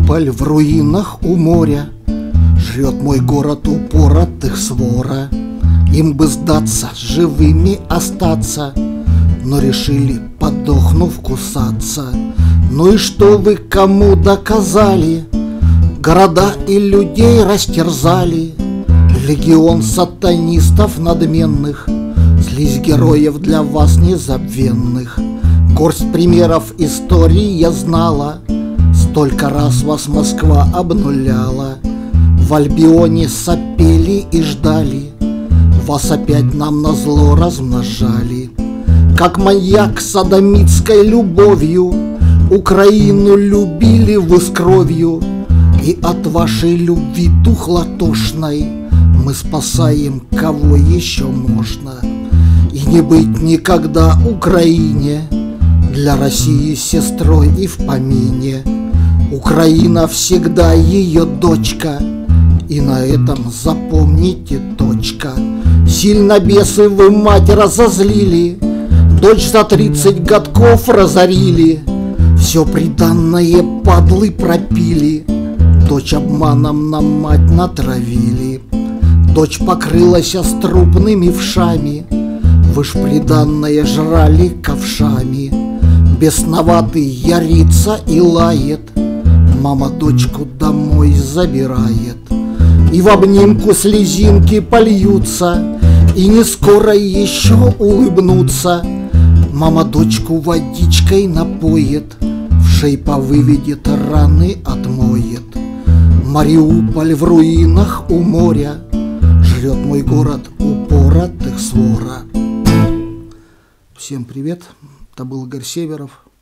Мариуполь в руинах у моря, жрет мой город упоротых свора. Им бы сдаться, живыми остаться, но решили, подохнув, кусаться. Ну и что вы кому доказали? Города и людей растерзали. Легион сатанистов надменных, слизь героев для вас незабвенных. Горсть примеров истории я знала, столько раз вас Москва обнуляла. В Альбионе сопели и ждали, вас опять нам назло размножали. Как маньяк содомитской любовью Украину любили вы с кровью, и от вашей любви тухлотошной мы спасаем, кого еще можно. И не быть никогда Украине для России сестрой и в помине. Украина всегда ее дочка, и на этом запомните точка. Сильно бесы вы мать разозлили, дочь за 30 годков разорили. Все приданное падлы пропили, дочь обманом на мать натравили. Дочь покрылась трупными вшами, вы ж приданное жрали ковшами. Бесноватый ярится и лает, мама дочку домой забирает. И в обнимку слезинки польются, и не скоро еще улыбнутся. Мама дочку водичкой напоит, в шей повыведет, раны отмоет. Мариуполь в руинах у моря, жрет мой город упоротых свора. Всем привет, это был Игорь Северов.